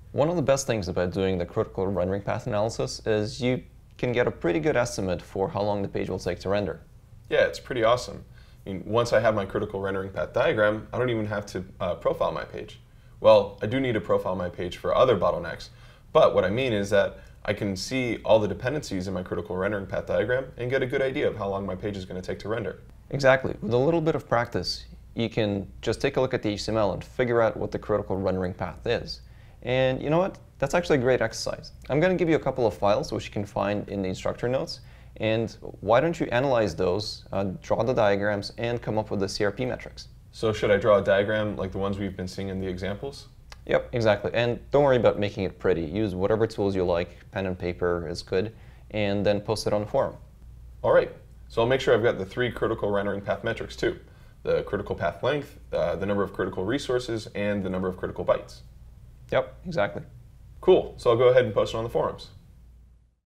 One of the best things about doing the critical rendering path analysis is you can get a pretty good estimate for how long the page will take to render. Yeah, it's pretty awesome. I mean, once I have my critical rendering path diagram, I don't even have to profile my page. Well, I do need to profile my page for other bottlenecks, but what I mean is that I can see all the dependencies in my critical rendering path diagram and get a good idea of how long my page is going to take to render. Exactly. With a little bit of practice, you can just take a look at the HTML and figure out what the critical rendering path is. And you know what? That's actually a great exercise. I'm going to give you a couple of files which you can find in the instructor notes. And why don't you analyze those, draw the diagrams, and come up with the CRP metrics? So should I draw a diagram like the ones we've been seeing in the examples? Yep, exactly. And don't worry about making it pretty. Use whatever tools you like. Pen and paper is good. And then post it on the forum. All right. So I'll make sure I've got the 3 critical rendering path metrics too. The critical path length, the number of critical resources, and the number of critical bytes. Yep, exactly. Cool. So I'll go ahead and post it on the forums.